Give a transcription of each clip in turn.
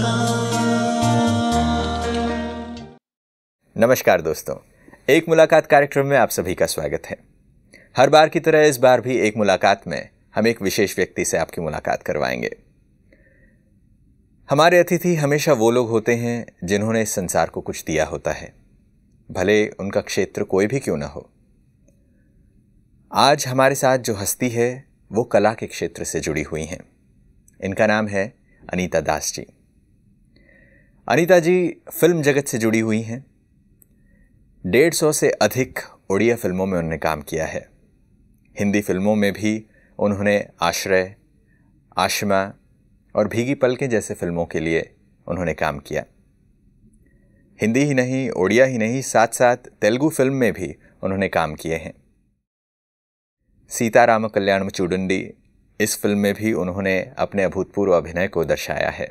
नमस्कार दोस्तों, एक मुलाकात कार्यक्रम में आप सभी का स्वागत है। हर बार की तरह इस बार भी एक मुलाकात में हम एक विशेष व्यक्ति से आपकी मुलाकात करवाएंगे। हमारे अतिथि हमेशा वो लोग होते हैं जिन्होंने इस संसार को कुछ दिया होता है, भले उनका क्षेत्र कोई भी क्यों ना हो। आज हमारे साथ जो हस्ती है वो कला के क्षेत्र से जुड़ी हुई हैं। इनका नाम है अनीता दास जी। अनीता जी फिल्म जगत से जुड़ी हुई हैं। 150 से अधिक ओडिया फिल्मों में उन्होंने काम किया है। हिंदी फिल्मों में भी उन्होंने आश्रय, आशिमा और भीगी पलकें जैसे फिल्मों के लिए उन्होंने काम किया। हिंदी ही नहीं, ओडिया ही नहीं, साथ साथ तेलुगु फिल्म में भी उन्होंने काम किए हैं। सीताराम कल्याणम चूडंडी इस फिल्म में भी उन्होंने अपने अभूतपूर्व अभिनय को दर्शाया है।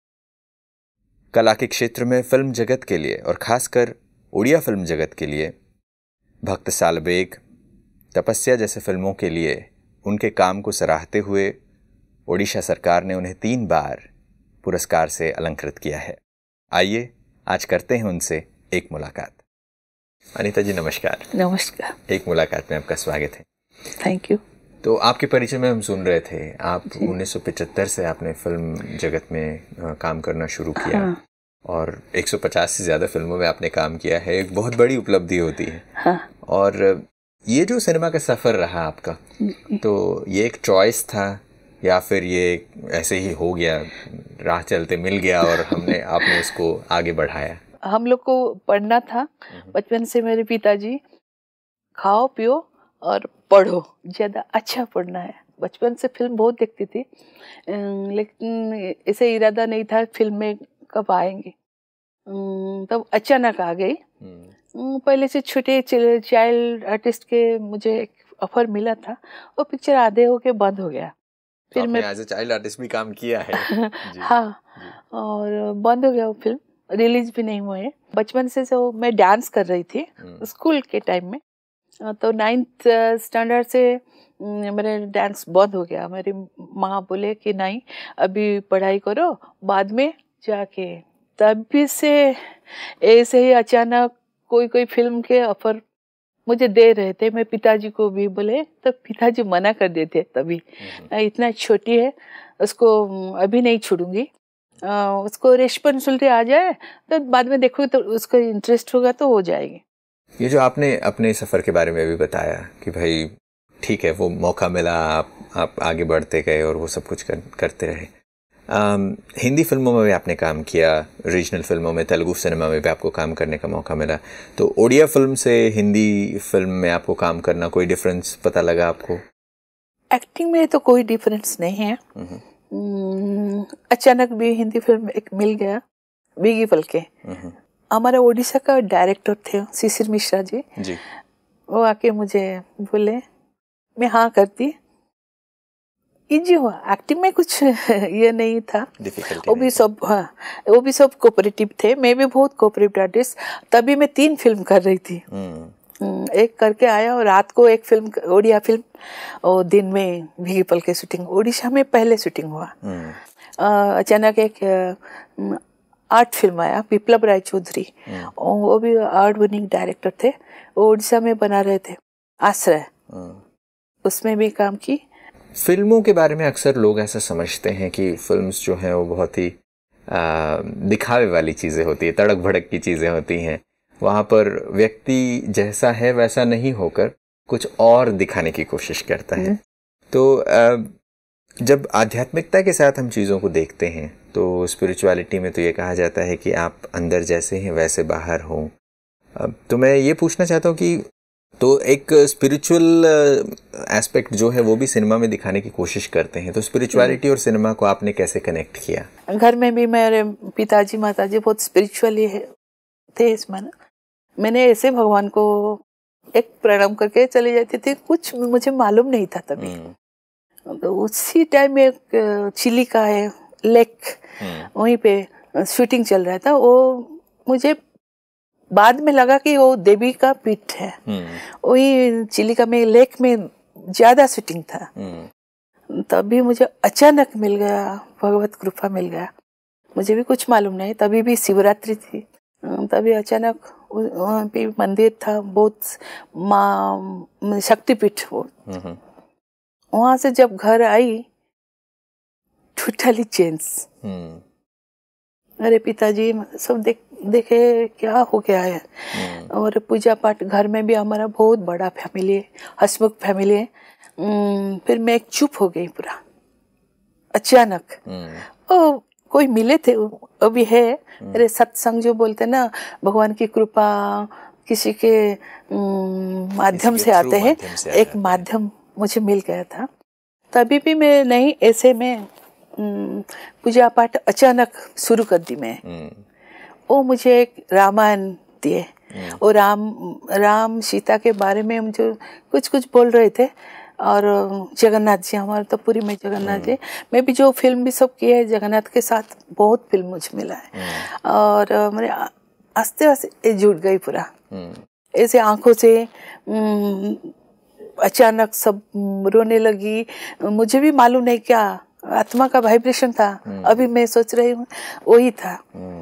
कला के क्षेत्र में फिल्म जगत के लिए और खासकर ओडिया फिल्म जगत के लिए भक्त सालबेग, तपस्या जैसे फिल्मों के लिए उनके काम को सराहते हुए ओडिशा सरकार ने उन्हें 3 बार पुरस्कार से अलंकृत किया है। आइए आज करते हैं उनसे एक मुलाकात। अनीता जी नमस्कार। नमस्कार। एक मुलाकात में आपका स्वागत है। Thank you. तो आपके परिचय में हम सुन रहे थे, आप 1975 से आपने फिल्म जगत में काम करना शुरू किया। हाँ। और 150 से ज़्यादा फिल्मों में आपने काम किया है, एक बहुत बड़ी उपलब्धि होती है। हाँ। और ये जो सिनेमा का सफ़र रहा आपका, तो ये एक चॉइस था या फिर ये ऐसे ही हो गया, राह चलते मिल गया और आपने उसको आगे बढ़ाया? हम लोग को पढ़ना था बचपन से। मेरे पिताजी खाओ पियो और पढ़ो, ज़्यादा अच्छा पढ़ना है। बचपन से फिल्म बहुत देखती थी, लेकिन ऐसे इरादा नहीं था फिल्म में कब आएंगे। तब अचानक आ गई। पहले से छोटे चाइल्ड आर्टिस्ट के मुझे एक ऑफर मिला था, वो पिक्चर आधे होके बंद हो गया। फिर तो मैं एज ए चाइल्ड आर्टिस्ट भी काम किया है। जी, हाँ जी। और बंद हो गया, वो फिल्म रिलीज भी नहीं हुए। बचपन से जो मैं डांस कर रही थी स्कूल के टाइम में, तो 9th स्टैंडर्ड से मेरे डांस बंद हो गया। मेरी माँ बोले कि नहीं अभी पढ़ाई करो, बाद में जाके। तभी से ऐसे ही अचानक कोई फिल्म के ऑफर मुझे दे रहे थे। मैं पिताजी को भी बोले तो पिताजी मना कर देते। तभी इतना छोटी है, उसको अभी नहीं छोड़ूंगी, उसको रिस्पॉन्सिबिलिटी आ जाए तो बाद में देखो, तो उसका इंटरेस्ट होगा तो हो जाएगी। ये जो आपने अपने सफ़र के बारे में भी बताया कि भाई ठीक है, वो मौका मिला, आप आगे बढ़ते गए और वो सब कुछ करते रहे। हिंदी फिल्मों में भी आपने काम किया, रीजनल फिल्मों में, तेलुगु सिनेमा में भी आपको काम करने का मौका मिला। तो ओडिया फिल्म से हिंदी फिल्म में आपको काम करना, कोई डिफरेंस पता लगा आपको? एक्टिंग में तो कोई डिफरेंस नहीं है। अचानक भी हिंदी फिल्म एक मिल गया, भीगी पलकें। हमारे ओडिशा का डायरेक्टर थे शिशिर मिश्रा जी, वो आके मुझे बोले, मैं हाँ करती। इजी हुआ, एक्टिंग में कुछ ये नहीं था। वो भी सब कोऑपरेटिव थे, मैं भी बहुत कोऑपरेटिव आर्टिस्ट। तभी मैं 3 फिल्म कर रही थी। एक करके आया और रात को एक फिल्म, ओडिया फिल्म, और दिन में भीगी पलकें शूटिंग। ओडिशा में पहले शूटिंग हुआ। अचानक एक आर्ट फिल्म आया, विप्लव राय चौधरी, वो भी आर्ट विनिंग डायरेक्टर थे, ओडिशा में बना रहे थे, आश्रय, उसमें भी काम की। फिल्मों के बारे में अक्सर लोग ऐसा समझते हैं कि फिल्म्स जो हैं वो बहुत ही दिखावे वाली चीज़ें होती है, तड़क भड़क की चीज़ें होती हैं। वहाँ पर व्यक्ति जैसा है वैसा नहीं होकर कुछ और दिखाने की कोशिश करता है। तो जब आध्यात्मिकता के साथ हम चीज़ों को देखते हैं तो स्पिरिचुअलिटी में तो ये कहा जाता है कि आप अंदर जैसे हैं वैसे बाहर हो। तो मैं ये पूछना चाहता हूँ कि तो एक स्पिरिचुअल एस्पेक्ट जो है वो भी सिनेमा में दिखाने की कोशिश करते हैं, तो स्पिरिचुअलिटी और सिनेमा को आपने कैसे कनेक्ट किया? घर में भी मेरे पिताजी माताजी बहुत स्पिरिचुअली थे। इसमें मैंने ऐसे भगवान को एक प्रणाम करके चली जाती थी, कुछ मुझे मालूम नहीं था तभी। तो उसी टाइम में एक चिली का है लेक, वहीं पे शूटिंग चल रहा था। वो मुझे बाद में लगा कि वो देवी का पीठ है। वही चिलिका में लेक में ज्यादा शूटिंग था। तभी मुझे अचानक मिल गया, भगवत कृपा मिल गया। मुझे भी कुछ मालूम नहीं, तभी भी शिवरात्रि थी। तभी अचानक वहाँ पे मंदिर था, बहुत माँ शक्तिपीठ वो। वहाँ से जब घर आई टोटली चेंज। मेरे पिताजी सब देखे क्या हो गया है। और पूजा पाठ घर में भी हमारा बहुत बड़ा फैमिली है, हसमुख फैमिली है। फिर मैं एक चुप हो गई पूरा अचानक। ओ कोई मिले थे, अभी है मेरे सत्संग जो बोलते ना, भगवान की कृपा किसी के माध्यम से आते हैं, एक माध्यम मुझे मिल गया था। तभी भी मैं नहीं, ऐसे में पूजा पाठ अचानक शुरू कर दी मैं। वो मुझे एक रामायण दिए, वो राम सीता के बारे में मुझे कुछ कुछ बोल रहे थे। और जगन्नाथ जी, हमारे तो पूरी में जगन्नाथ जी, मैं भी जो फिल्म भी सब की है जगन्नाथ के साथ, बहुत फिल्म मुझे मिला है। और मेरे आस्ते आस्ते जुड़ गई पूरा, ऐसे आंखों से अचानक सब रोने लगी। मुझे भी मालूम नहीं क्या आत्मा का वाइब्रेशन था, अभी मैं सोच रही हूँ वही था।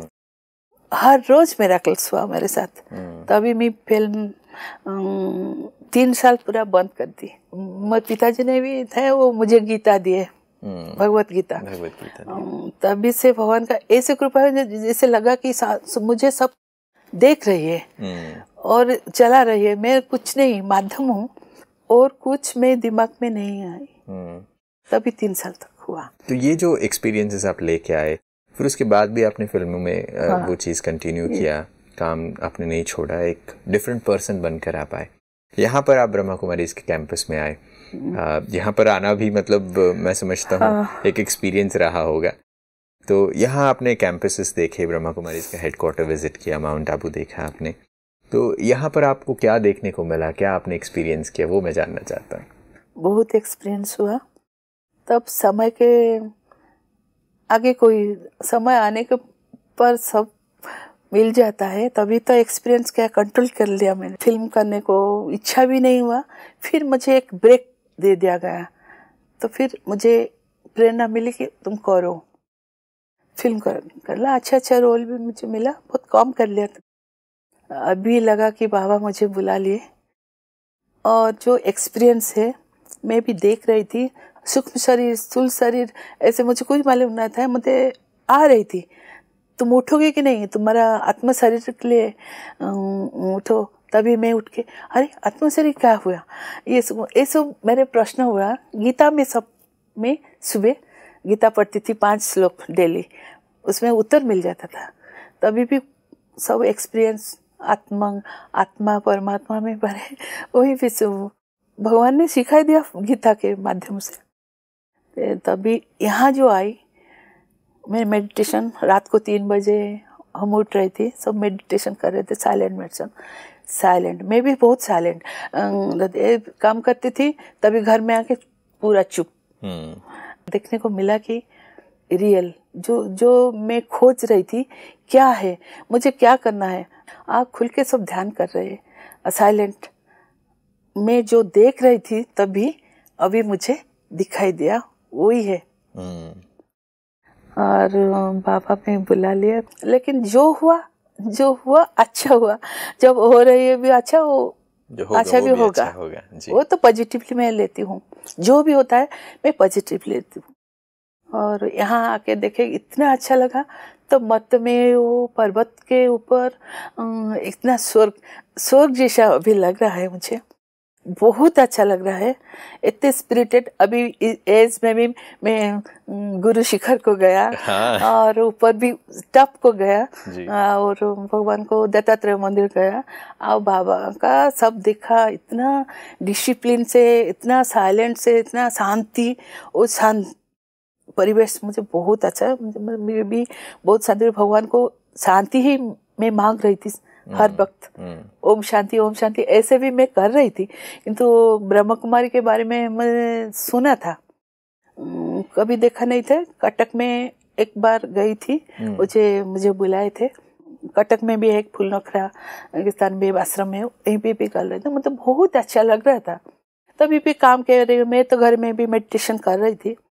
हर रोज मिरेकल्स हुआ मेरे साथ। तभी मैं फिल्म 3 साल पूरा बंद कर दी। मेरे पिताजी ने भी थे, वो मुझे गीता दिए, भगवत गीता। तभी से भगवान का ऐसे कृपा है, जैसे लगा कि मुझे सब देख रही है और चला रही है। मैं कुछ नहीं, माध्यम हूँ और कुछ मैं दिमाग में नहीं आई। तभी 3 साल तक हुआ। तो ये जो एक्सपीरियंसेस आप लेके आए, फिर उसके बाद भी आपने फिल्मों में वो चीज़ कंटिन्यू किया, काम आपने नहीं छोड़ा, एक डिफरेंट पर्सन बनकर आप आए। यहाँ पर आप ब्रह्मा कुमारीज के कैंपस में आए। यहाँ पर आना भी मतलब मैं समझता हूँ एक एक्सपीरियंस रहा होगा। तो यहाँ आपने कैंपसेस देखे, ब्रह्मा कुमारीज का हेडक्वार्टर विजिट किया, माउंट आबू देखा आपने। तो यहाँ पर आपको क्या देखने को मिला, क्या आपने एक्सपीरियंस किया, वो मैं जानना चाहता हूँ। बहुत एक्सपीरियंस हुआ। तब समय के आगे कोई समय आने के पर सब मिल जाता है। तभी तो एक्सपीरियंस क्या कंट्रोल कर लिया मैंने। फिल्म करने को इच्छा भी नहीं हुआ, फिर मुझे एक ब्रेक दे दिया गया। तो फिर मुझे प्रेरणा मिली कि तुम करो, फिल्म कर ला। अच्छा रोल भी मुझे मिला, बहुत कम कर लिया था। अभी लगा कि बाबा मुझे बुला लिए। और जो एक्सपीरियंस है, मैं भी देख रही थी, सूक्ष्म शरीर, स्थूल शरीर, ऐसे मुझे कुछ मालूम नहीं था। मुझे आ रही थी, तुम उठोगे कि नहीं, तुम्हारा आत्म शरीर के लिए उठो। तभी मैं उठ के, अरे आत्म शरीर क्या हुआ, ये सब मेरे प्रश्न हुआ। गीता में सब में सुबह गीता पढ़ती थी 5 श्लोक डेली, उसमें उत्तर मिल जाता था। तभी भी सब एक्सपीरियंस आत्मा परमात्मा में भरे, वही भी भगवान ने सिखा दिया गीता के माध्यम से। तभी यहाँ जो आई मैं, मेडिटेशन रात को 3 बजे हम उठ रही थी, सब मेडिटेशन कर रहे थे, साइलेंट मेडिटेशन। साइलेंट, मैं भी बहुत साइलेंट काम करती थी। तभी घर में आके पूरा चुप। देखने को मिला कि रियल जो मैं खोज रही थी क्या है, मुझे क्या करना है, आँख खुल के सब ध्यान कर रहे हैं। साइलेंट मैं जो देख रही थी तभी अभी मुझे दिखाई दिया, वही है। और बाबा ने बुला लिया। लेकिन जो हुआ अच्छा हुआ। जब हो रही है भी अच्छा, वो अच्छा भी होगा। वो तो पॉजिटिवली मैं लेती हूँ, जो भी होता है मैं पॉजिटिव लेती हूँ। और यहाँ आके देखे इतना अच्छा लगा। तो मत में वो पर्वत के ऊपर इतना स्वर्ग जैसा अभी लग रहा है, मुझे बहुत अच्छा लग रहा है, इतने स्पिरिटेड। अभी एज में भी मैं गुरु शिखर को गया। और ऊपर भी टप को गया और भगवान को दत्तात्रेय मंदिर गया और बाबा का सब देखा। इतना डिसिप्लिन से, इतना साइलेंट से, इतना शांति और शांत परिवेश मुझे बहुत अच्छा। मैं भी बहुत शांति, भगवान को शांति ही मैं मांग रही थी हर वक्त। ओम शांति ऐसे भी मैं कर रही थी। किंतु ब्रह्मा कुमारी के बारे में मैंने सुना था, कभी देखा नहीं था। कटक में एक बार गई थी, मुझे बुलाए थे। कटक में भी एक फूल नखरा स्थान में आश्रम है, यहीं पे भी कर रहे थे। मतलब बहुत अच्छा लग रहा था। तभी भी काम कर रही हूँ मैं, तो घर में भी मेडिटेशन कर रही थी।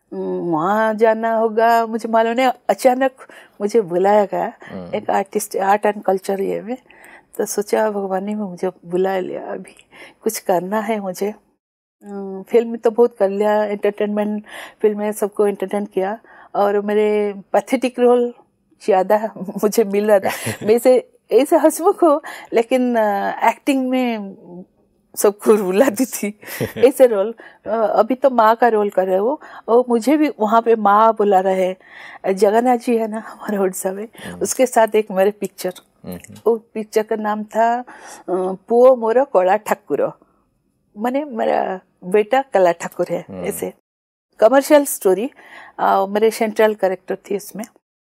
वहाँ जाना होगा, मुझे मालूम नहीं। अचानक मुझे बुलाया गया एक आर्टिस्ट आर्ट एंड कल्चर ये में, तो सोचा भगवान ने मुझे बुला लिया, अभी कुछ करना है मुझे। फिल्म तो बहुत कर लिया, एंटरटेनमेंट फिल्म में सबको एंटरटेन किया, और मेरे पैथेटिक रोल ज़्यादा मुझे मिल रहा था। मैं ऐसे हंसमुख हो, लेकिन एक्टिंग में सबको रुलाती थी ऐसे रोल। अभी तो माँ का रोल कर रहे वो, और मुझे भी वहाँ पे माँ बुला रहे हैं। जगन्नाथ जी है ना हमारे उड़ीसा में, उसके साथ एक मेरे पिक्चर, वो पिक्चर का नाम था पुओ मोर कला ठाकुर, माने मेरा बेटा कला ठाकुर है। ऐसे कमर्शियल स्टोरी, मेरे सेंट्रल कैरेक्टर थी इसमें।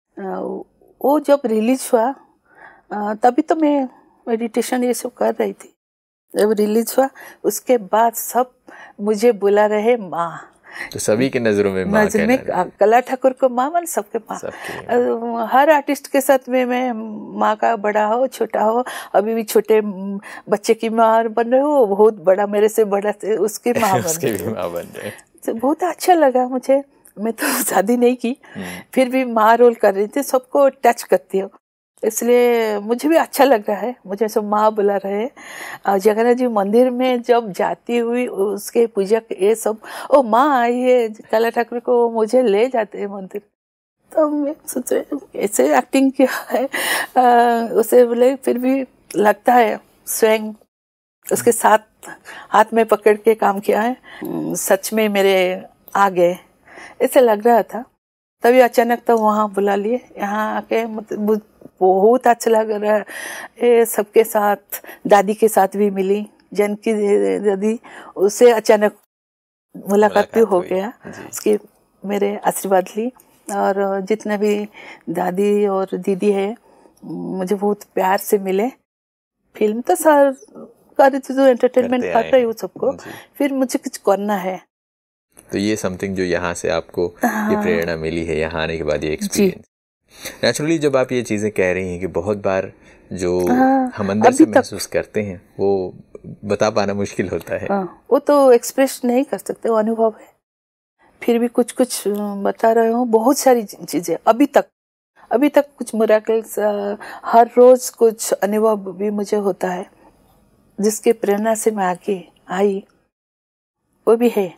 वो जब रिलीज हुआ तभी तो मैं मेडिटेशन ये सब कर रही थी। जब रिलीज हुआ उसके बाद सब मुझे बुला रहे माँ, तो सभी के नजरों में माँ कला ठाकुर को माँ, मन सबके माँ। हर आर्टिस्ट के साथ में मैं माँ का, बड़ा हो छोटा हो, अभी भी छोटे बच्चे की माँ बन रहे हो, बहुत बड़ा मेरे से बड़ा से उसकी माँ बन रहे। तो बहुत अच्छा लगा मुझे। मैं तो शादी नहीं की, फिर भी माँ रोल कर रही थी, सबको टच करती हूँ, इसलिए मुझे भी अच्छा लग रहा है। मुझे सब माँ बुला रहे हैं। जगन्नाथ जी मंदिर में जब जाती हुई उसके पूजा ये सब, ओ माँ आई है, कला ठाकुर को मुझे ले जाते हैं मंदिर। तो मैं सोचे ऐसे एक्टिंग किया है, उसे बोले फिर भी लगता है स्वयं उसके साथ हाथ में पकड़ के काम किया है, सच में मेरे आ गए ऐसे लग रहा था। तभी अचानक तो वहाँ बुला लिए, यहाँ आके मतलब बहुत अच्छा लग रहा है। सबके साथ, दादी के साथ भी मिली, जानकी दादी, उससे अचानक मुलाकात भी हो गया, उसकी मेरे आशीर्वाद ली। और जितने भी दादी और दीदी है मुझे बहुत प्यार से मिले। फिल्म तो सर कर रही थी, तो एंटरटेनमेंट कर रही हूँ सबको, फिर मुझे कुछ करना है। तो ये समथिंग जो यहाँ से आपको ये प्रेरणा मिली है, यहाँ आने के बाद ये एक्सपीरियंस। नेचुरली जब आप ये चीज़ें कह रही हैं कि बहुत बार जो हम अंदर से महसूस करते हैं वो बता पाना मुश्किल होता है। वो तो एक्सप्रेस नहीं कर सकते, वो अनुभव है। फिर भी कुछ कुछ बता रहे हूँ, बहुत सारी चीज़ें अभी तक कुछ मिरेकल्स, हर रोज कुछ अनुभव भी मुझे होता है, जिसके प्रेरणा से मैं आगे आई, वो भी है।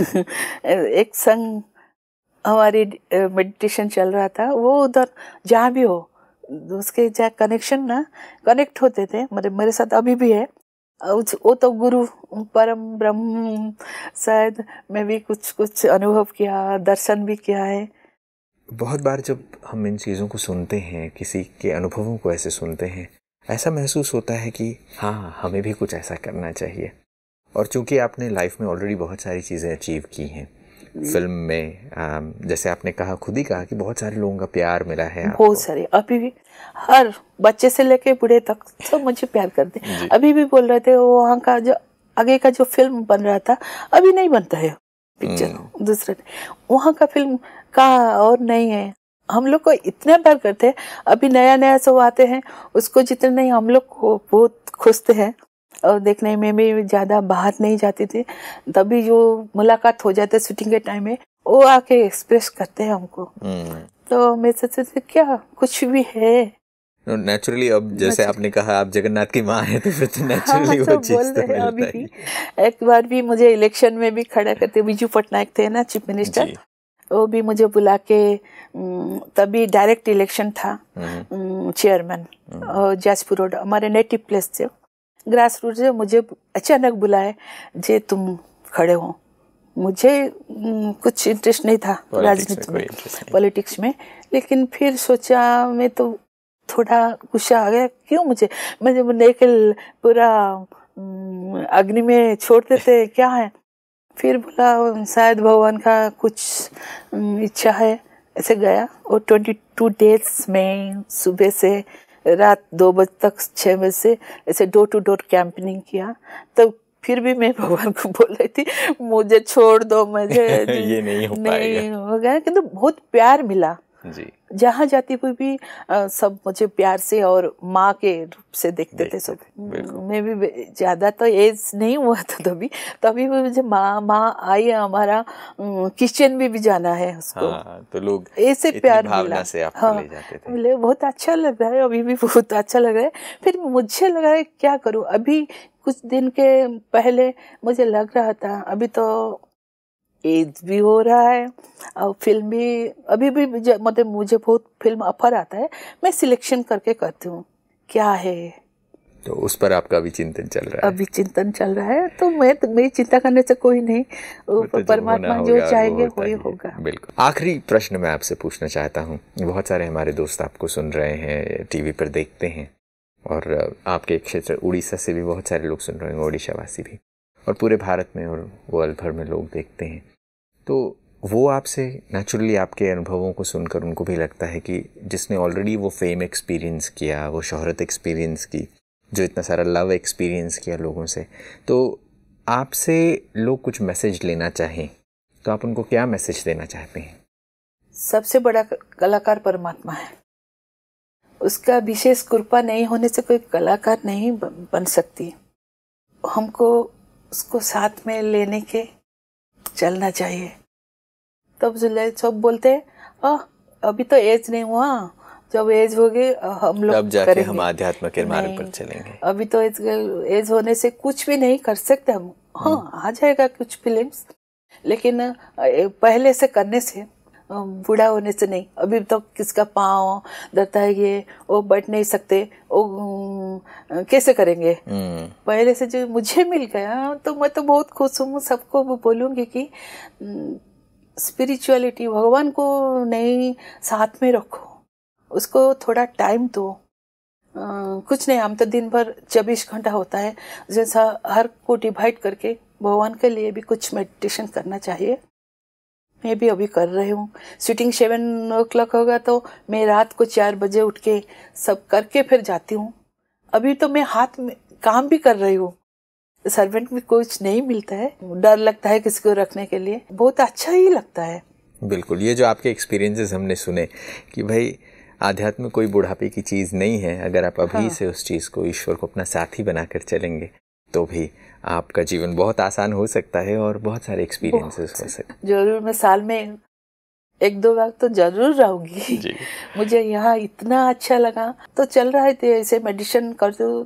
एक संग हमारी मेडिटेशन चल रहा था, वो उधर जहाँ भी हो उसके जहाँ कनेक्शन ना कनेक्ट होते थे, मेरे साथ अभी भी है। वो तो गुरु परम ब्रह्म, शायद मैं भी कुछ अनुभव किया, दर्शन भी किया है। बहुत बार जब हम इन चीज़ों को सुनते हैं, किसी के अनुभवों को ऐसे सुनते हैं, ऐसा महसूस होता है कि हाँ हमें भी कुछ ऐसा करना चाहिए। और चूंकि आपने लाइफ में ऑलरेडी बहुत सारी चीज़ें अचीव की हैं, फिल्म में जैसे आपने कहा, खुद ही कहा कि बहुत सारे लोगों का प्यार मिला है आपको। बहुत सारे, अभी भी हर बच्चे से लेके बूढ़े तक सब मुझे प्यार करते हैं। अभी भी बोल रहे थे वहाँ का जो आगे का जो फिल्म बन रहा था, अभी नहीं बनता है पिक्चर दूसरे, वहाँ का फिल्म का और नहीं है। हम लोग को इतना प्यार करते हैं, अभी नया सब आते हैं, उसको जितने नहीं हम लोग को बहुत खुश हैं। और देखने में भी ज़्यादा बाहर नहीं जाती थी, तभी जो मुलाकात हो जाते शूटिंग के टाइम में, वो आके एक्सप्रेस करते हैं हमको। तो मैं सोचती क्या कुछ भी है नेचुरली। अब जैसे आपने कहा आप जगन्नाथ की माँ हैं, तो फिर तो नेचुरली वो चीज़ तो मिलता ही। एक बार भी मुझे इलेक्शन में भी खड़ा करते, बिजू पटनायक थे ना चीफ मिनिस्टर, वो भी मुझे बुला के, तभी डायरेक्ट इलेक्शन था चेयरमैन, और जाजपुर रोड हमारे नेटिव प्लेस से, ग्रास रूट से मुझे अचानक बुलाए, जे तुम खड़े हो। मुझे कुछ इंटरेस्ट नहीं था राजनीति में, पॉलिटिक्स में, लेकिन फिर सोचा, मैं तो थोड़ा गुस्सा आ गया, क्यों मुझे लेकर पूरा अग्नि में छोड़ देते क्या है। फिर बोला शायद भगवान का कुछ इच्छा है, ऐसे गया। और 22 डेज में सुबह से रात 2 बजे तक 6 बजे से ऐसे डोर टू डोर कैंपेनिंग किया। तो फिर भी मैं भगवान को बोल रही थी मुझे छोड़ दो, मुझे ये नहीं हो पाएगा, हो गया। किंतु बहुत प्यार मिला, जी। जहाँ जाती हुई भी सब मुझे प्यार से और माँ के रूप से देखते थे सब। मैं भी ज्यादा तो एज नहीं हुआ था तभी भी मुझे माँ आई है, हमारा किचन में भी जाना है उसको। हाँ, तो लोग ऐसे प्यार भावना से आपको ले जाते थे। मिले, बहुत अच्छा लग रहा है, अभी भी बहुत अच्छा लग रहा है। फिर मुझे लगा है क्या करूँ, अभी कुछ दिन के पहले मुझे लग रहा था अभी तो एज भी हो रहा है और फिल्म भी अभी भी मतलब मुझे बहुत फिल्म ऑफर आता है, मैं सिलेक्शन करके करती हूँ क्या है, तो उस पर आपका भी चिंतन चल रहा है। अभी चिंतन चल रहा है, तो मैं चिंता करने से कोई नहीं, परमात्मा जो चाहेंगे वही होगा। बिल्कुल। आखिरी प्रश्न मैं आपसे पूछना चाहता हूँ, बहुत सारे हमारे दोस्त आपको सुन रहे हैं, टीवी पर देखते हैं, और आपके क्षेत्र उड़ीसा से भी बहुत सारे लोग सुन रहे हैं, ओडिशा वासी भी, और पूरे भारत में और वर्ल्ड भर में लोग देखते हैं। तो वो आपसे नेचुरली आपके अनुभवों को सुनकर उनको भी लगता है कि जिसने ऑलरेडी वो फेम एक्सपीरियंस किया, वो शोहरत एक्सपीरियंस की, जो इतना सारा लव एक्सपीरियंस किया लोगों से, तो आपसे लोग कुछ मैसेज लेना चाहें तो आप उनको क्या मैसेज देना चाहते हैं? सबसे बड़ा कलाकार परमात्मा है, उसका विशेष कृपा नहीं होने से कोई कलाकार नहीं बन सकती। हमको उसको साथ में लेने के चलना चाहिए। तब सब बोलते हैं अभी तो एज नहीं हुआ, जब एज हो गई हम लोग तब जाके हम आध्यात्म के मार्ग पर चलेंगे। अभी तो एज होने से कुछ भी नहीं कर सकते हम। हाँ, आ जाएगा कुछ फिल्म्स, लेकिन पहले से करने से, बूढ़ा होने से नहीं। अभी तो किसका पाँव दर्द है, ये वो बैठ नहीं सकते, वो कैसे करेंगे। पहले से जो मुझे मिल गया तो मैं तो बहुत खुश हूँ। सबको बोलूँगी कि स्पिरिचुअलिटी, भगवान को नहीं साथ में रखो, उसको थोड़ा टाइम दो। कुछ नहीं, हम तो दिन भर 24 घंटा होता है, जैसा हर को डिवाइड करके भगवान के लिए भी कुछ मेडिटेशन करना चाहिए। मैं भी अभी कर रही हूँ। शूटिंग 7 o'clock होगा तो मैं रात को 4 बजे उठ के सब करके फिर जाती हूँ। अभी तो मैं हाथ में काम भी कर रही हूँ, सर्वेंट भी कुछ नहीं मिलता है, डर लगता है किसी को रखने के लिए, बहुत अच्छा ही लगता है। बिल्कुल, ये जो आपके एक्सपीरियंसेस हमने सुने कि भाई आध्यात्म कोई बुढ़ापे की चीज़ नहीं है, अगर आप अभी से उस चीज़ को, ईश्वर को अपना साथी बनाकर चलेंगे तो भी आपका जीवन बहुत आसान हो सकता है और बहुत सारे एक्सपीरियंसेस हो सकते हैं। जरूर, मैं साल में 1-2 बार तो जरूर रहूंगी। मुझे यहाँ इतना अच्छा लगा, तो चल रहा है ऐसे मेडिटेशन कर दो,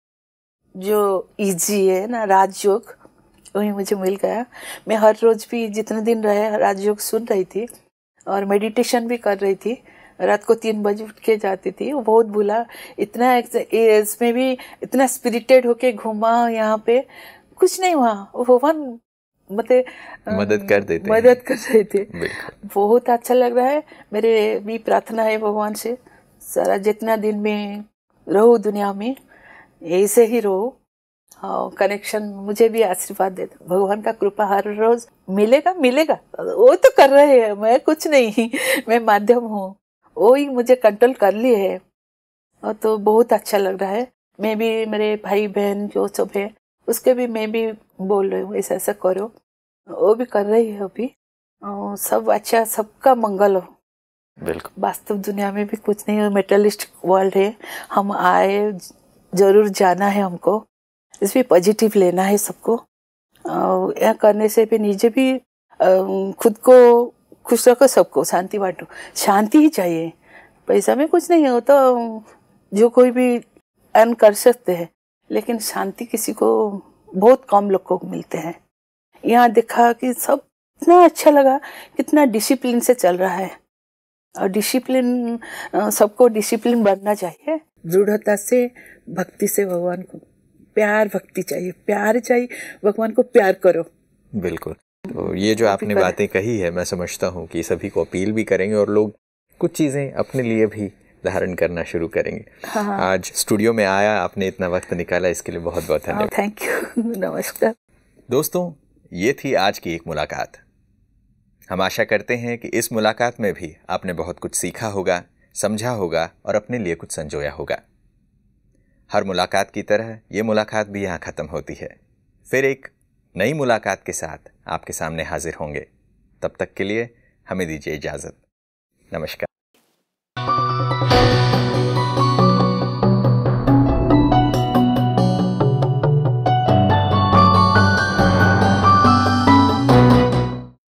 जो इजी है ना, राजयोग, वही मुझे मिल गया। मैं हर रोज भी जितने दिन रहे राजयोग सुन रही थी और मेडिटेशन भी कर रही थी। रात को 3 बजे उठ के जाती थी। वो बहुत भूला, इतना इसमें भी इतना स्पिरिटेड होके घूमा। यहाँ पे कुछ नहीं हुआ, भगवान मतलब मदद कर देते, मदद कर रहे थे। बहुत अच्छा लग रहा है। मेरे भी प्रार्थना है भगवान से, सारा जितना दिन में रहो दुनिया में ऐसे ही रहो। हाँ, कनेक्शन मुझे भी आशीर्वाद दे दो। भगवान का कृपा हर रोज मिलेगा। वो तो कर रहे हैं, मैं कुछ नहीं, मैं माध्यम हूँ, वो ही मुझे कंट्रोल कर लिए है। और तो बहुत अच्छा लग रहा है। मैं भी, मेरे भाई बहन जो सब है उसके भी मैं भी बोल रही हूँ ऐसा ऐसा करो, वो भी कर रही है अभी। सब अच्छा, सबका मंगल हो। बिल्कुल, वास्तव दुनिया में भी कुछ नहीं है, मेटलिस्ट वर्ल्ड है। हम आए, जरूर जाना है हमको, इसमें पॉजिटिव लेना है सबको। यह करने से भी नीचे भी खुद को खुश रखो, सबको शांति बांटो। शांति ही चाहिए, पैसा में कुछ नहीं हो तो जो कोई भी अर्न कर सकते हैं, लेकिन शांति किसी को, बहुत कम लोग को मिलते हैं। यहाँ देखा कि सब इतना अच्छा लगा, कितना डिसिप्लिन से चल रहा है। और डिसिप्लिन, सबको डिसिप्लिन बनना चाहिए। दृढ़ता से, भक्ति से, भगवान को प्यार, भक्ति चाहिए, प्यार चाहिए, भगवान को प्यार करो। बिल्कुल। तो ये जो आपने बातें कही है, मैं समझता हूँ कि सभी को अपील भी करेंगे और लोग कुछ चीज़ें अपने लिए भी धारण करना शुरू करेंगे। हाँ। आज स्टूडियो में आया, आपने इतना वक्त निकाला, इसके लिए बहुत बहुत धन्यवाद। थैंक यू, नमस्कार। दोस्तों, ये थी आज की एक मुलाकात। हम आशा करते हैं कि इस मुलाकात में भी आपने बहुत कुछ सीखा होगा, समझा होगा और अपने लिए कुछ संजोया होगा। हर मुलाकात की तरह ये मुलाकात भी यहाँ ख़त्म होती है। फिर एक नई मुलाकात के साथ आपके सामने हाजिर होंगे। तब तक के लिए हमें दीजिए इजाज़त। नमस्कार।